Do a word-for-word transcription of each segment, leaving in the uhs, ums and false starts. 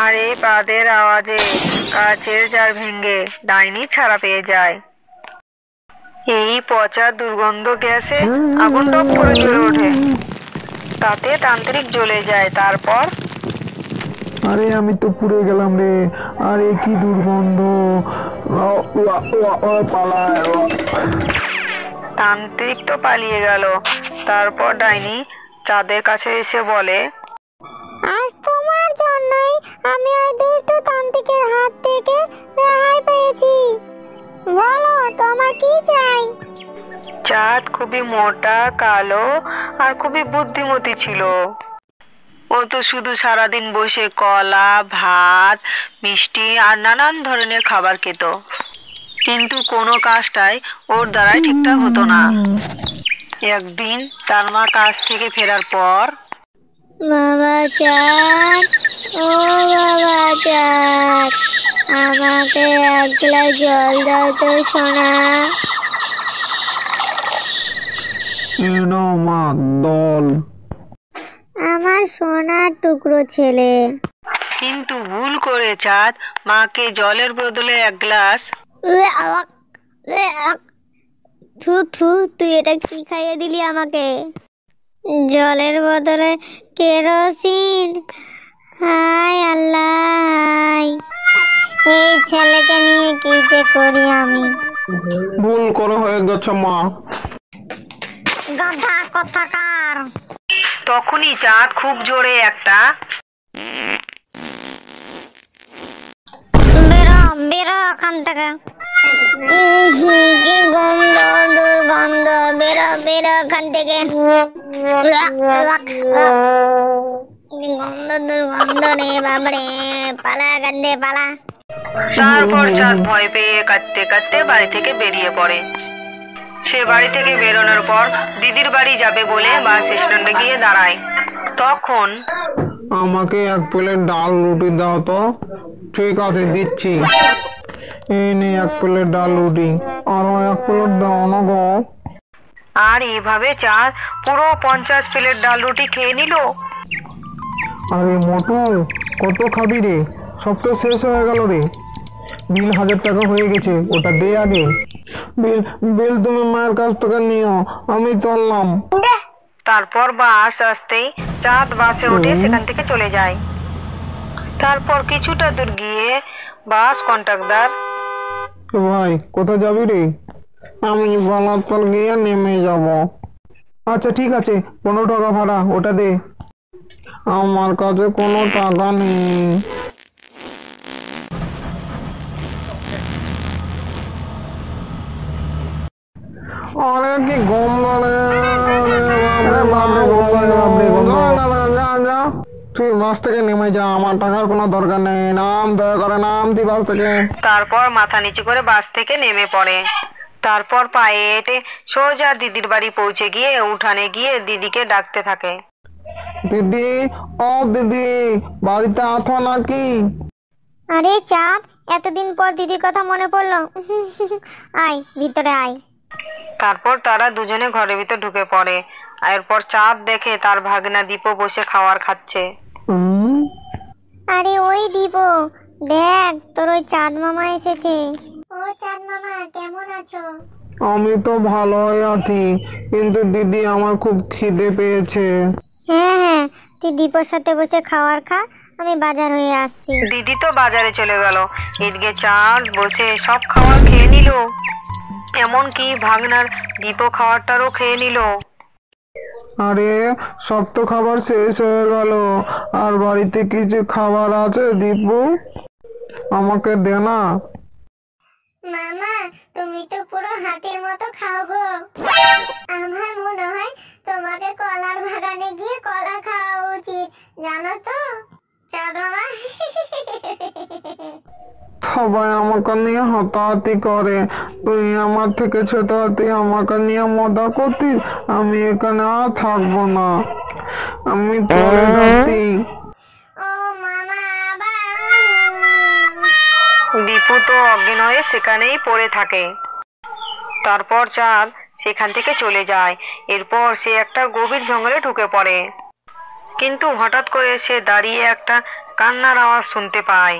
আর এই পাদের আওয়াজে কাচের জার ভেঙে ডাইনি ছাড়া পেয়ে যায়। এই পচা দুর্গন্ধ গ্যাসে আগুন টপ করে জ্বলে ওঠে, তাতে তান্ত্রিক জ্বলে যায়। তারপর আরে আমি তো পুড়ে গেলাম রে, আরে কি দুর্গন্ধ, পালায়। তান্ত্রিক তো পালিয়ে গেল। তারপর ডাইনি চাঁদের কাছে এসে বলে, আজ তোমার জন্যই আমি ওই দুষ্ট তান্ত্রিকের হাত থেকে রেহাই পেয়েছি। বলো তোমার কি চাই? চাঁদ খুবই মোটা, কালো আর খুবই বুদ্ধিমতী ছিল। ও তো শুধু সারাদিন বসে কলা, ভাত, মিষ্টি আর নানান ধরনের খাবার খেত, কিন্তু কোনো কাজটাই ওর দ্বারাই ঠিকঠাক হতো না। একদিন তার মা কাজ থেকে ফেরার পর, বাবা চাঁদ, ও বাবা চাঁদ, আমাকে এক গ্লাস জল দাও তো সোনা। মা দল, আমার সোনার টুকরো ছেলে। কিন্তু ভুল করে চাঁদ মাকে জলের বদলে এক গ্লাস থু থু, তুই এটা কি খাইয়ে দিলি আমাকে? জলের বদলে কেরোসিন। হায় আল্লাহ, হায়, এই ছেলেকে নিয়ে কি যে করি আমি। ভুল করে হয়ে গেছে মা। গাধা কোথাকার। তখনই চাঁদ খুব জোরে একটা বেরো বেরো ওখান থেকে, কি গন্ধ, দুর্গন্ধ, বেরো বেরো ওখান থেকে, গন্ধ দুর্গন্ধ রে বাবরে, পালা গন্ধে পালা। তারপর চাঁদ ভয় পেয়ে কাঁদতে কাঁদতে বাড়ি থেকে বেরিয়ে পড়ে। সে বাড়ি থেকে বেরোনোর পর দিদির বাড়ি যাবে বলে বাস স্ট্যান্ডে গিয়ে দাঁড়ায়। তখন, আমাকে এক প্লেট ডাল রুটি দাও তো। ঠিক আছে দিচ্ছি, এই নে এক প্লেট ডাল রুটি, আরো এক প্লেট দাও না গো। আর এইভাবে চাঁদ পুরো পঞ্চাশ প্লেট ডাল রুটি খেয়ে নিল। আরে মোটু, কত খাবি রে? সব তো শেষ হয়ে গেল রে। বিল হাজার টাকা হয়ে গেছে, ওটা দে আগে। বিল বিল তুমি মায়ের কাছ থেকে নিও, আমি চললাম। তারপর বাস আসতেই চাঁদ বাসে উঠে সেখান থেকে চলে যায়। তারপর কিছুটা দূর গিয়ে বাস কন্ট্রাক্টর, ভাই কোথায় যাবি রে? আমি বালাতল গিয়ে নেমে যাব। আচ্ছা ঠিক আছে, পনেরো টাকা ভাড়া, ওটা দে। আমার কাছে কোনো টাকা নেই। আরে কি গন্ধ রে, তুই বাস থেকে নেমে যা, আমার টাকার কোনো দরকার নেই। নাম, দয়া করে নাম তুই বাস থেকে। তারপর মাথা নিচু করে বাস থেকে নেমে পড়ে। তারপর পায়ে হেঁটে সোজা দিদির বাড়ি পৌঁছে গিয়ে উঠানে গিয়ে দিদিকে ডাকতে থাকে। দিদি, ও দিদি, বাড়িতে আছো নাকি? আরে চাঁদ, এতদিন পর দিদির কথা মনে পড়লো। আয় ভিতরে আয়। তারপর তারা দুজনে ঘরের ভিতর ঢুকে পড়ে। এরপর চাঁদ দেখে তার ভাগনা দীপু বসে খাবার খাচ্ছে। আরে ওই দীপু, দেখ তোর ওই চাঁদ মামা এসেছে। ও চাঁদ মামা, কেমন আছো? আমি তো ভালোই আছি, কিন্তু দিদি আমার খুব খিদে পেয়েছে। হ্যাঁ হ্যাঁ, তুই দীপুর সাথে বসে খাবার খা, আমি বাজার হয়ে আসছি। দিদি তো বাজারে চলে গেল। এদিকে চাঁদ বসে সব খাবার খেয়ে নিল, এমনকি ভাগনার দীপু খাবারটারও খেয়ে নিল। আরে সব তো খাবার শেষ হয়ে গেল, আর বাড়িতে কিছু খাবার আছে দীপু, আমাকে দে না। মামা, তুমি তো পুরো হাতির মতো খাও গো। আমার মনে হয় তোমাকে কলার বাগানে গিয়ে কলা খাওয়া উচিত, জানো তো চাঁদ মামা। সবাই আমাকে নিয়ে হাতাহাতি করে, তুই আমার থেকে ছোট, তুই আমাকে নিয়ে মজা করতিস। আমি এখানে আর থাকবো না, আমি চলে যাচ্ছি। ও মামা, আবার দীপু তো অজ্ঞান হয়ে সেখানেই পড়ে থাকে। তারপর চাঁদ সেখান থেকে চলে যায়। এরপর সে একটা গভীর জঙ্গলে ঢুকে পড়ে, কিন্তু হঠাৎ করে সে দাঁড়িয়ে একটা কান্নার আওয়াজ শুনতে পায়।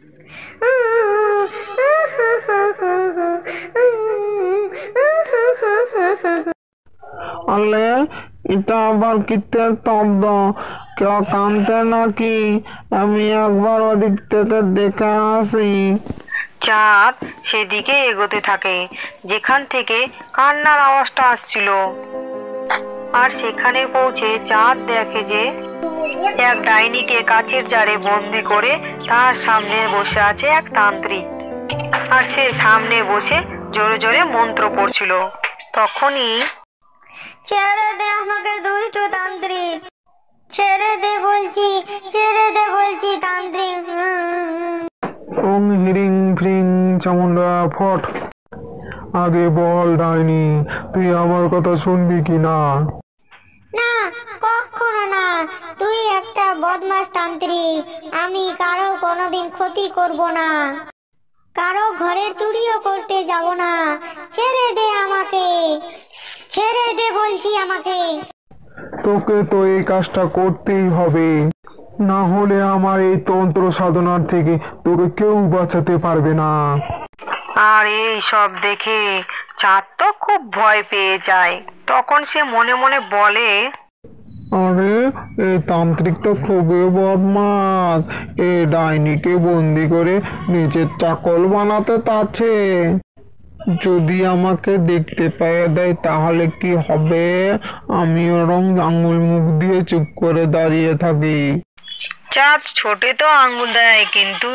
আলে এটা আবার কিসের শব্দ? কেউ কাঁদছে নাকি? আমি একবার ওদিক থেকে দেখে আসি। চাঁদ সেদিকে এগোতে থাকে যেখান থেকে কান্নার আওয়াজটা আসছিল। আর সেখানে পৌঁছে চাঁদ দেখে যে এক ডাইনিকে কাচের জারে বন্দি করে তার সামনে বসে আছে এক তান্ত্রিক। আর সে সামনে বসে জোরে জোরে মন্ত্র পড়ছিল। তখনই ছেড়ে দে আমাকে দুষ্ট তান্ত্রিক, ছেড়ে দে বলছি, ছেড়ে দে বলছি তান্ত্রিক। ওং হিরিং ফ্রিং চামুন্ডা ফট। আগে বল ডাইনি, তুই আমার কথা শুনবি কি না? না, কখনো না। তুই একটা বদমাশ তান্ত্রিক। আমি কারো কোনোদিন ক্ষতি করব না, কারো ঘরের চুরিও করতে যাব না। ছেড়ে দে আমাকে, ছেড়ে দে বলছি আমাকে। তোকে তো এই কাজটা করতেই হবে, না হলে আমার এই তন্ত্র সাধনার থেকে তোকে কেউ বাঁচাতে পারবে না। আর এই সব দেখে চাঁদ তো খুব ভয় পেয়ে যায়। তখন সে মনে মনে বলে, আরে এই তান্ত্রিক তো খুবই বদমাস, এ ডাইনিকে বন্দি করে নিজের চাকল বানাতে চাচ্ছে। যদি আমাকে দেখতে পেয়ে দেয় তাহলে কি হবে? আমি ওরম আঙুল মুখ দিয়ে চুপ করে দাঁড়িয়ে থাকি। চাঁদ ছোটে তো আঙ্গুল দেয়, কিন্তু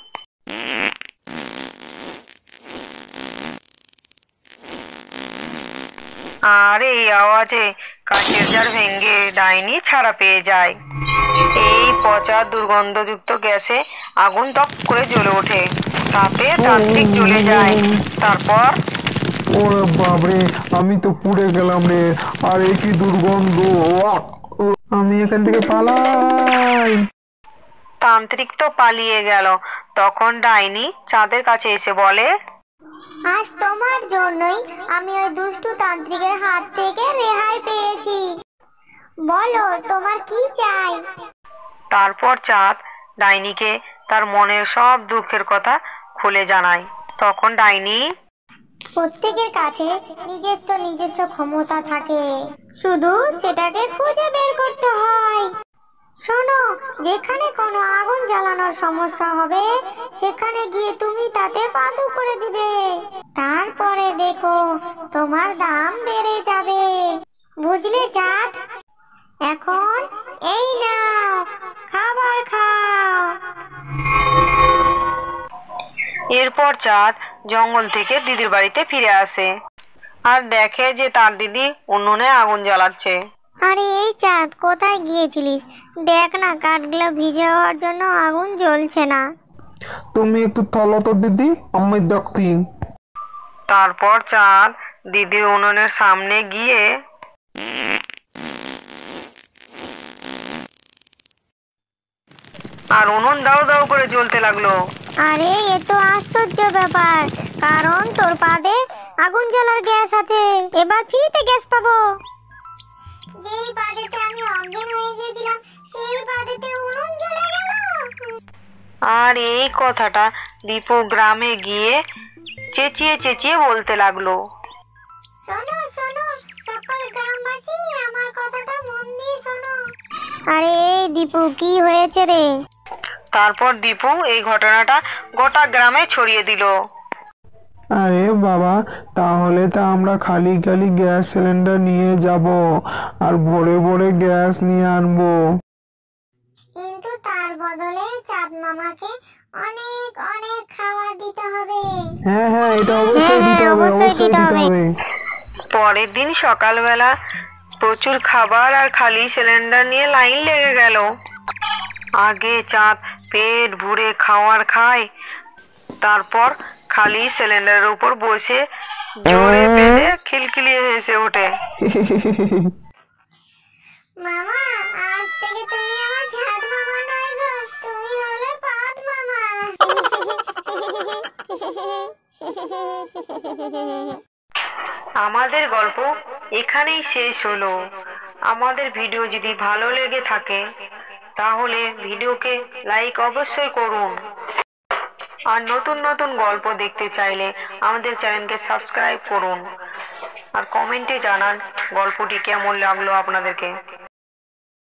আর এই আওয়াজে কাচের জার ভেঙে ডাইনি ছাড়া পেয়ে যায়। এই পচা দুর্গন্ধযুক্ত গ্যাসে আগুন দপ করে জ্বলে ওঠে। তাতে তান্ত্রিক জ্বলে যায়। তারপর ওরে বাবরে, আমি তো পুড়ে গেলাম রে। আর এ কি দুর্গন্ধ! ওয়াক! আমি এখান থেকে পালাই। তান্ত্রিক তো পালিয়ে গেল। তখন ডাইনি চাঁদের কাছে এসে বলে, আজ তোমার জন্যই আমি ওই দুষ্টু তান্ত্রিকের হাত থেকে রেহাই পেয়েছি। বলো তোমার কি চাই? তারপর চাঁদ ডাইনিকে তার মনের সব দুঃখের কথা খুলে জানায়। তখন ডাইনি, প্রত্যেকের কাছে নিজস্ব নিজস্ব ক্ষমতা থাকে, শুধু সেটাকে খুঁজে বের করতে হয়। শোনো, যেখানে কোনো আগুন জ্বালানোর সমস্যা হবে সেখানে গিয়ে তুমি তাতে বাদু করে দিবে। তারপরে দেখো তোমার দাম বেড়ে যাবে। বুঝলে চাঁদ? এখন এই নাও, খাবার খাও। এরপর চাঁদ জঙ্গল থেকে দিদির বাড়িতে ফিরে আসে আর দেখে যে তার দিদি উনুনে আগুন জ্বালাচ্ছে। আরে এই চাঁদ, কোথায় গিয়েছিলিস? দেখ না, কাঠগুলো ভিজে হওয়ার জন্য আগুন জ্বলছে না। তুমি একটু থলো তো দিদি, আমি দেখছি। তারপর চাঁদ দিদির উনুনের সামনে গিয়ে আর উনুন দাউ দাউ করে জ্বলতে লাগলো। আরে এ তো আশ্চর্য ব্যাপার, কারণ তোর পাদে আগুন জ্বালার গ্যাস আছে। এবার ফ্রিতে গ্যাস পাবো। যেই পাদেতে আমি অজ্ঞান হয়ে গিয়েছিলাম সেই পাদেতে উনুন জ্বলে গেল। আর এই কথাটা দীপু গ্রামে গিয়ে চেঁচিয়ে চেঁচিয়ে বলতে লাগলো। শোনো শোনো সকল গ্রামবাসী, আমার কথাটা মন দিয়ে শোনো। আরে এই দীপু, কি হয়েছে রে? তারপর দীপু এই ঘটনাটা গোটা গ্রামে ছড়িয়ে দিল। আরে বাবা, তাহলে তো আমরা খালি খালি গ্যাস সিলিন্ডার নিয়ে যাব আর ভরে ভরে গ্যাস নিয়ে আনবো। কিন্তু তার বদলে চাঁদ মামাকে অনেক অনেক খাবার দিতে হবে। হ্যাঁ হ্যাঁ, এটা অবশ্যই দিতে হবে, অবশ্যই দিতে হবে। পরের দিন সকালবেলা প্রচুর খাবার আর খালি সিলিন্ডার নিয়ে লাইন লেগে গেল। আগে চাঁদ পেট ভরে খাবার খায়, তারপর খালি সিলিন্ডারের উপর বসে জোরে পেটে খিলখিলিয়ে হেসে ওঠে। মামা, আজ থেকে তুমি আমার চাঁদ মামা নয় গো, তুমি হলে পাদ মামা। আমাদের গল্প এখানেই শেষ হলো। আমাদের ভিডিও যদি ভালো লেগে থাকে তাহলে ভিডিওকে লাইক অবশ্যই করুন। আর নতুন নতুন গল্প দেখতে চাইলে আমাদের চ্যানেলকে সাবস্ক্রাইব করুন আর কমেন্টে জানান গল্পটি কেমন লাগলো আপনাদেরকে।